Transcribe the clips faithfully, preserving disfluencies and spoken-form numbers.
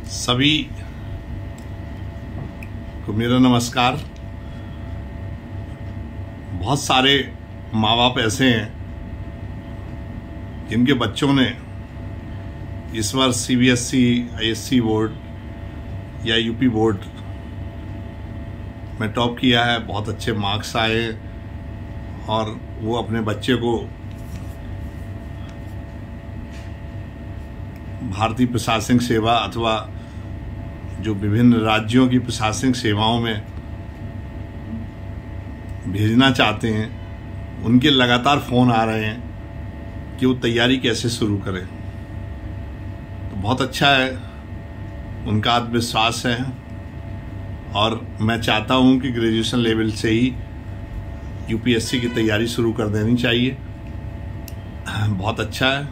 सभी को मेरा नमस्कार। बहुत सारे माँ बाप ऐसे हैं जिनके बच्चों ने इस बार C B S E, I S C board या यू पी बोर्ड में टॉप किया है, बहुत अच्छे मार्क्स आए और वो अपने बच्चे को भारतीय प्रशासनिक सेवा अथवा जो विभिन्न राज्यों की प्रशासनिक सेवाओं में भेजना चाहते हैं। उनके लगातार फ़ोन आ रहे हैं कि वो तैयारी कैसे शुरू करें। तो बहुत अच्छा है, उनका आत्मविश्वास है और मैं चाहता हूं कि ग्रेजुएशन लेवल से ही यू पी एस सी की तैयारी शुरू कर देनी चाहिए। बहुत अच्छा है,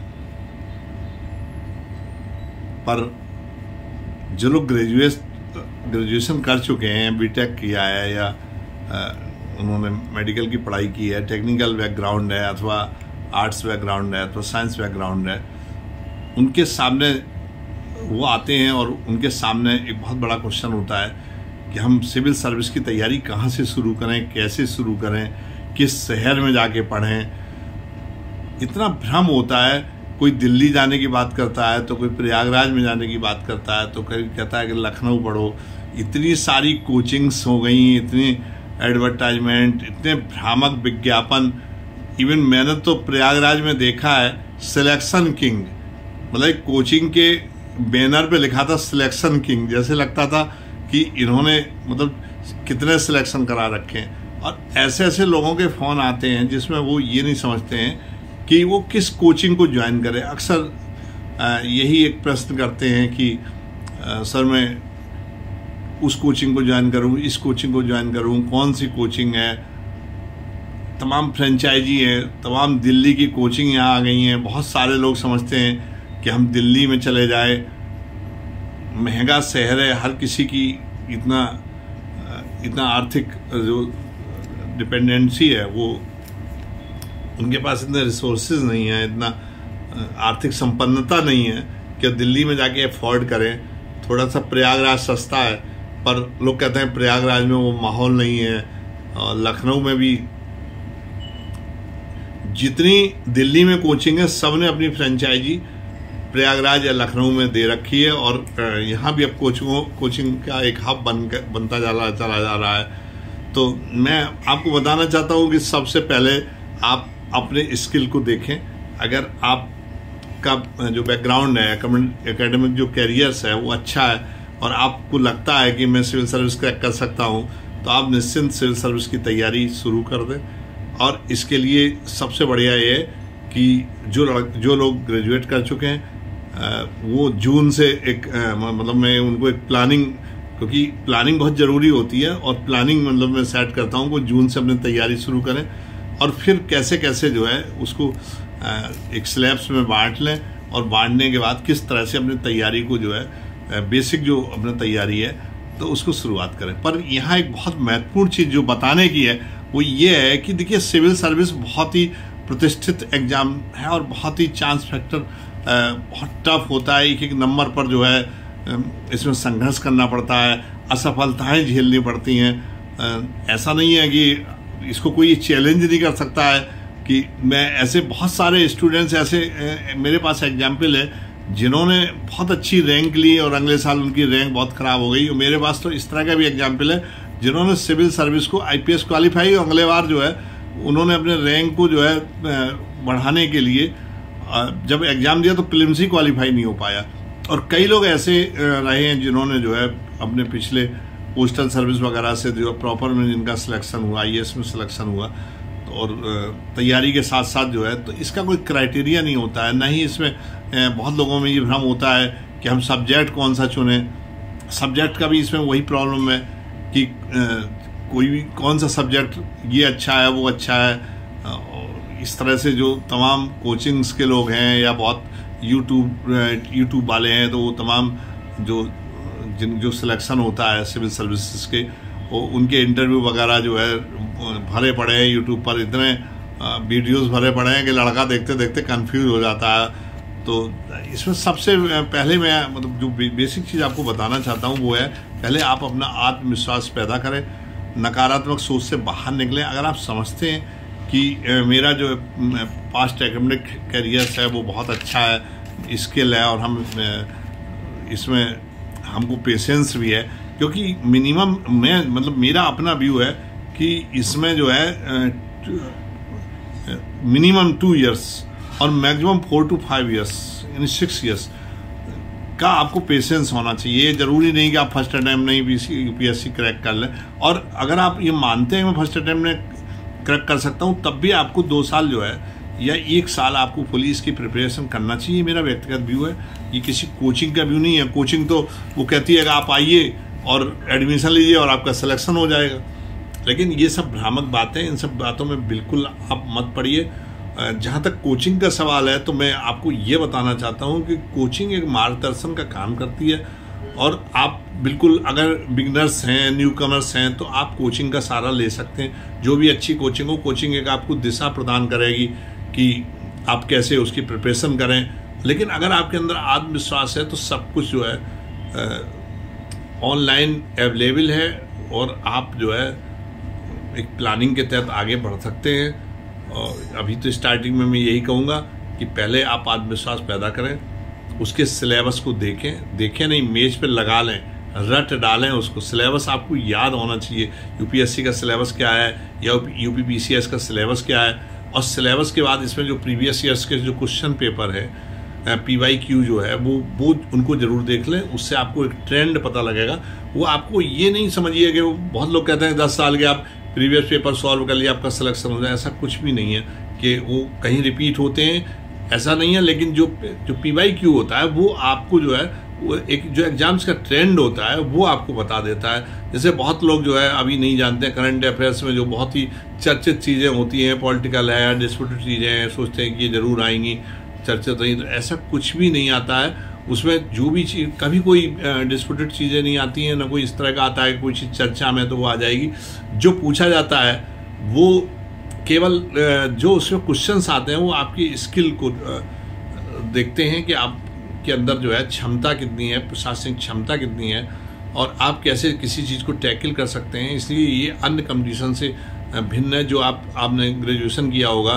पर जो लोग ग्रेजुएट ग्रेजुएशन कर चुके हैं, बीटेक किया है या उन्होंने मेडिकल की पढ़ाई की है, टेक्निकल बैकग्राउंड है अथवा आर्ट्स बैकग्राउंड है अथवा साइंस बैकग्राउंड है, उनके सामने वो आते हैं और उनके सामने एक बहुत बड़ा क्वेश्चन होता है कि हम सिविल सर्विस की तैयारी कहाँ से शुरू करें, कैसे शुरू करें, किस शहर में जाके पढ़ें। इतना भ्रम होता है। कोई दिल्ली जाने की बात करता है तो कोई प्रयागराज में जाने की बात करता है तो कोई कहता है कि लखनऊ पढ़ो। इतनी सारी कोचिंग्स हो गई, इतनी एडवर्टाइजमेंट, इतने भ्रामक विज्ञापन। इवन मैंने तो प्रयागराज में देखा है सिलेक्शन किंग, मतलब कोचिंग के बैनर पे लिखा था सिलेक्शन किंग, जैसे लगता था कि इन्होंने मतलब कितने सिलेक्शन करा रखे हैं। और ऐसे ऐसे लोगों के फ़ोन आते हैं जिसमें वो ये नहीं समझते हैं कि वो किस कोचिंग को ज्वाइन करें। अक्सर यही एक प्रश्न करते हैं कि आ, सर मैं उस कोचिंग को ज्वाइन करूं, इस कोचिंग को ज्वाइन करूं, कौन सी कोचिंग है। तमाम फ्रेंचाइजी है, तमाम दिल्ली की कोचिंग यहाँ आ गई हैं। बहुत सारे लोग समझते हैं कि हम दिल्ली में चले जाए, महंगा शहर है, हर किसी की इतना इतना आर्थिक जो डिपेंडेंसी है, वो उनके पास इतने रिसोर्सेज नहीं है, इतना आर्थिक संपन्नता नहीं है कि दिल्ली में जाके अफोर्ड करें। थोड़ा सा प्रयागराज सस्ता है, पर लोग कहते हैं प्रयागराज में वो माहौल नहीं है। और लखनऊ में भी जितनी दिल्ली में कोचिंग है, सब ने अपनी फ्रेंचाइजी प्रयागराज या लखनऊ में दे रखी है और यहाँ भी अब कोचिंगों कोचिंग का एक हब बन बनता जा चला जा रहा है। तो मैं आपको बताना चाहता हूँ कि सबसे पहले आप अपने स्किल को देखें। अगर आपका जो बैकग्राउंड है, एकेडमिक जो कैरियर्स है वो अच्छा है और आपको लगता है कि मैं सिविल सर्विस क्रैक कर सकता हूं, तो आप निश्चिंत सिविल सर्विस की तैयारी शुरू कर दें। और इसके लिए सबसे बढ़िया ये है कि जो जो लोग ग्रेजुएट कर चुके हैं वो जून से एक मतलब मैं उनको एक प्लानिंग, क्योंकि प्लानिंग बहुत ज़रूरी होती है और प्लानिंग मतलब मैं सेट करता हूँ वो जून से अपनी तैयारी शुरू करें और फिर कैसे कैसे जो है उसको एक स्लैब्स में बांट लें और बांटने के बाद किस तरह से अपनी तैयारी को जो है बेसिक जो अपनी तैयारी है तो उसको शुरुआत करें। पर यहाँ एक बहुत महत्वपूर्ण चीज़ जो बताने की है वो ये है कि देखिए सिविल सर्विस बहुत ही प्रतिष्ठित एग्जाम है और बहुत ही चांस फैक्टर बहुत टफ होता है। एक एक नंबर पर जो है इसमें संघर्ष करना पड़ता है, असफलताएँ झेलनी पड़ती हैं। ऐसा नहीं है कि इसको कोई चैलेंज नहीं कर सकता है कि मैं ऐसे बहुत सारे स्टूडेंट्स ऐसे मेरे पास एग्जाम्पल है जिन्होंने बहुत अच्छी रैंक ली और अगले साल उनकी रैंक बहुत ख़राब हो गई। और मेरे पास तो इस तरह का भी एग्जाम्पल है जिन्होंने सिविल सर्विस को आई पी एस क्वालिफाई और अगले बार जो है उन्होंने अपने रैंक को जो है बढ़ाने के लिए जब एग्ज़ाम दिया तो प्रीलिम्स ही क्वालिफाई नहीं हो पाया। और कई लोग ऐसे रहे हैं जिन्होंने जो है अपने पिछले पोस्टल सर्विस वगैरह से जो प्रॉपर में जिनका सिलेक्शन हुआ, आई ए एस में सिलेक्शन हुआ, तो और तैयारी के साथ साथ जो है तो इसका कोई क्राइटेरिया नहीं होता है। ना ही इसमें बहुत लोगों में ये भ्रम होता है कि हम सब्जेक्ट कौन सा चुनें। सब्जेक्ट का भी इसमें वही प्रॉब्लम है कि कोई भी कौन सा सब्जेक्ट ये अच्छा है वो अच्छा है। इस तरह से जो तमाम कोचिंग्स के लोग हैं या बहुत यूट्यूब यूट्यूब वाले हैं, तो वो तमाम जो जिन जो सिलेक्शन होता है सिविल सर्विसेज के, वो उनके इंटरव्यू वगैरह जो है भरे पड़े हैं यूट्यूब पर। इतने वीडियोस भरे पड़े हैं कि लड़का देखते देखते कंफ्यूज हो जाता है। तो इसमें सबसे पहले मैं मतलब जो बेसिक चीज़ आपको बताना चाहता हूँ वो है, पहले आप अपना आत्मविश्वास पैदा करें, नकारात्मक सोच से बाहर निकलें। अगर आप समझते हैं कि मेरा जो पास्ट एकेडमिक करियर है वो बहुत अच्छा है, स्किल है और हम इसमें हमको पेशेंस भी है, क्योंकि मिनिमम मैं मतलब मेरा अपना व्यू है कि इसमें जो है मिनिमम टू इयर्स और maximum four to five years यानी सिक्स इयर्स का आपको पेशेंस होना चाहिए। ज़रूरी नहीं कि आप फर्स्ट अटैम्प्ट में ही यूपीएससी क्रैक कर लें, और अगर आप ये मानते हैं मैं फर्स्ट अटैम्प्ट में क्रैक कर सकता हूँ, तब भी आपको दो साल जो है या एक साल आपको पुलिस की प्रिपरेशन करना चाहिए। मेरा व्यक्तिगत व्यू है, ये किसी कोचिंग का व्यू नहीं है। कोचिंग तो वो कहती है कि आप आइए और एडमिशन लीजिए और आपका सिलेक्शन हो जाएगा, लेकिन ये सब भ्रामक बातें, इन सब बातों में बिल्कुल आप मत पड़िए। जहाँ तक कोचिंग का सवाल है तो मैं आपको ये बताना चाहता हूँ कि कोचिंग एक मार्गदर्शन का काम करती है, और आप बिल्कुल अगर बिगनर्स हैं, न्यू कमर्स हैं, तो आप कोचिंग का सहारा ले सकते हैं। जो भी अच्छी कोचिंग हो, कोचिंग एक आपको दिशा प्रदान करेगी कि आप कैसे उसकी प्रिपरेशन करें। लेकिन अगर आपके अंदर आत्मविश्वास है तो सब कुछ जो है ऑनलाइन अवेलेबल है, और आप जो है एक प्लानिंग के तहत आगे बढ़ सकते हैं। और अभी तो स्टार्टिंग में मैं यही कहूँगा कि पहले आप आत्मविश्वास पैदा करें, उसके सिलेबस को देखें देखें नहीं मेज पे लगा लें, रट डालें उसको। सिलेबस आपको याद होना चाहिए, यूपीएससी का सिलेबस क्या है या यूपीपीसीएस का सिलेबस क्या है, और सिलेबस के बाद इसमें जो प्रीवियस ईयर्स के जो क्वेश्चन पेपर है, पीवाई क्यू जो है, वो वो उनको जरूर देख लें। उससे आपको एक ट्रेंड पता लगेगा। वो आपको ये नहीं समझिए कि वो बहुत लोग कहते हैं दस साल के आप प्रीवियस पेपर सॉल्व कर लिया आपका सिलेक्शन हो जाए, ऐसा कुछ भी नहीं है कि वो कहीं रिपीट होते हैं, ऐसा नहीं है। लेकिन जो जो पीवाई क्यू होता है वो आपको जो है वो एक जो एग्जाम्स का ट्रेंड होता है वो आपको बता देता है। जैसे बहुत लोग जो है अभी नहीं जानते हैं, करंट अफेयर्स में जो बहुत ही चर्चित चीज़ें होती हैं, पॉलिटिकल है, डिस्प्यूटेड चीज़ें हैं, सोचते हैं कि ये जरूर आएंगी, चर्चित नहीं, तो ऐसा कुछ भी नहीं आता है। उसमें जो भी चीज़, कभी कोई डिस्प्यूटेड चीज़ें नहीं आती हैं, ना कोई इस तरह का आता है कोई चीज़ चर्चा में तो वो आ जाएगी। जो पूछा जाता है वो केवल जो उसमें क्वेश्चंस आते हैं वो आपकी स्किल को देखते हैं कि आपके अंदर जो है क्षमता कितनी है, प्रशासनिक क्षमता कितनी है, और आप कैसे किसी चीज़ को टैकल कर सकते हैं। इसलिए ये अन्य कंपटीशन से भिन्न है। जो आप आपने ग्रेजुएशन किया होगा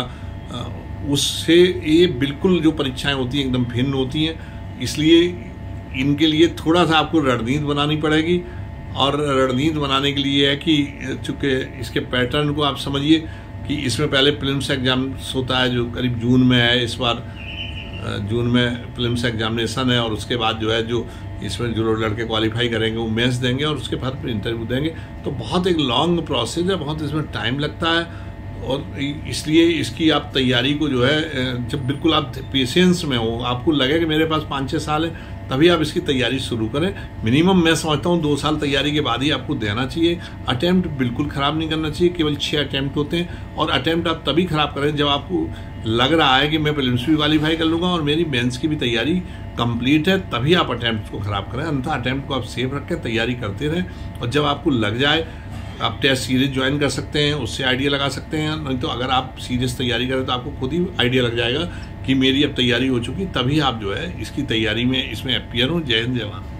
उससे ये बिल्कुल जो परीक्षाएं होती हैं एकदम भिन्न होती हैं। इसलिए इनके लिए थोड़ा सा आपको रणनीति बनानी पड़ेगी, और रणनीति बनाने के लिए है कि चूँकि इसके पैटर्न को आप समझिए कि इसमें पहले प्रीलिम्स एग्जाम्स होता है जो करीब जून में है, इस बार जून में प्रीलिम्स एग्जामिनेशन है, और उसके बाद जो है जो इसमें जो लड़के क्वालिफाई करेंगे वो मेंस देंगे और उसके बाद इंटरव्यू देंगे। तो बहुत एक लॉन्ग प्रोसेस है, बहुत इसमें टाइम लगता है, और इसलिए इसकी आप तैयारी को जो है जब बिल्कुल आप पेशेंस में हो, आपको लगे कि मेरे पास पाँच छः साल है, तभी आप इसकी तैयारी शुरू करें। मिनिमम मैं समझता हूँ दो साल तैयारी के बाद ही आपको देना चाहिए। अटैम्प्ट बिल्कुल ख़राब नहीं करना चाहिए, केवल छः अटैम्प्ट होते हैं, और अटैम्प्ट आप तभी ख़राब करें जब आपको लग रहा है कि मैं प्रीलिम्स भी क्वालिफाई कर लूँगा और मेरी मेंस की भी तैयारी कंप्लीट है, तभी आप अटैम्प्ट को ख़राब करें। अन्यथा अटैम्प्ट को आप सेफ रख के तैयारी करते रहें, और जब आपको लग जाए आप टेस्ट सीरीज ज्वाइन कर सकते हैं, उससे आइडिया लगा सकते हैं। नहीं तो अगर आप सीरियस तैयारी करें तो आपको खुद ही आइडिया लग जाएगा कि मेरी अब तैयारी हो चुकी, तभी आप जो है इसकी तैयारी में इसमें अपीयर हो। जय हिंद, जय भारत।